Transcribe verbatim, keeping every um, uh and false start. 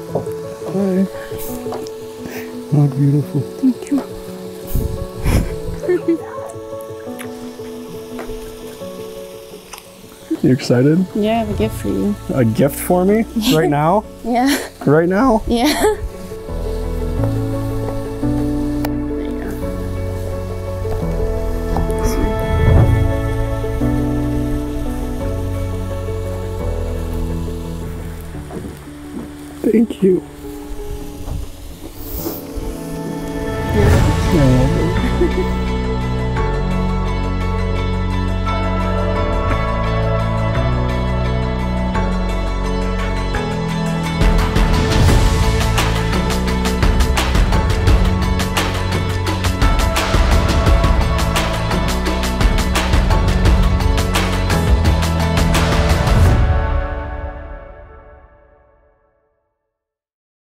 Hi. Oh, beautiful. Thank you. You excited? Yeah, I have a gift for you. A gift for me? Right now? Yeah. Right now? Yeah. Thank you. Yeah. I love it.